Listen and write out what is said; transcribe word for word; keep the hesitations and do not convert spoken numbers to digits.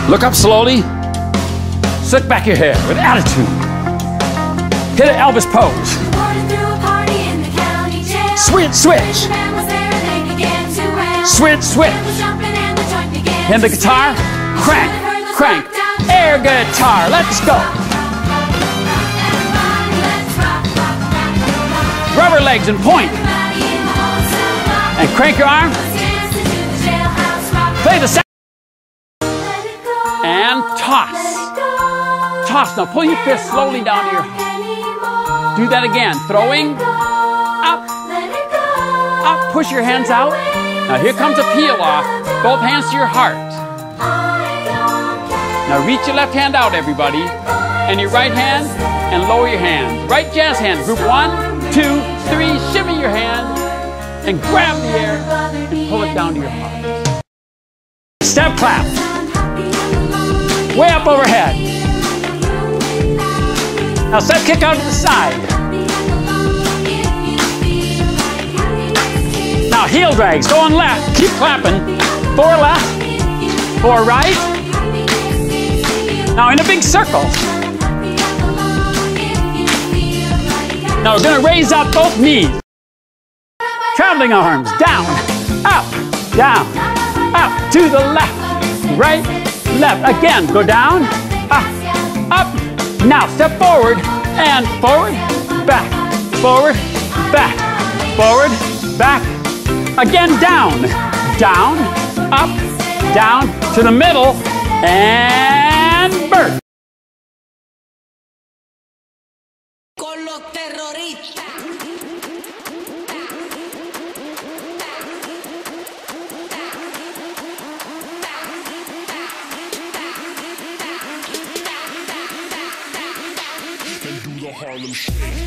Look up slowly. Slick back your hair with attitude. Hit an Elvis pose. Switch, switch. Switch, switch. Hit the guitar. Crank, crank. Air guitar. Let's go. Rubber legs and point. And crank your arm. Play the sound. And toss. Toss. Now pull your fist slowly down to your heart. Do that again. Throwing. Up. Up. Push your hands out. Now here comes a peel off. Both hands to your heart. Now reach your left hand out, everybody. And your right hand. And lower your hand. Right jazz hand. Group one, two, three. Shimmy your hand. And grab the air. And pull it down to your heart. Step clap. Way up overhead. Now step kick out to the side. Now heel drags, going left, keep clapping. Four left, four right. Now in a big circle. Now we're gonna raise up both knees. Traveling arms, down, up, down, up, to the left, right, left. Again, go down, up, up. Now step forward, and forward, back, forward, back, forward, back. Again, down, down, up, down, to the middle, and birth. Con los terroristas. And do the Harlem Shake.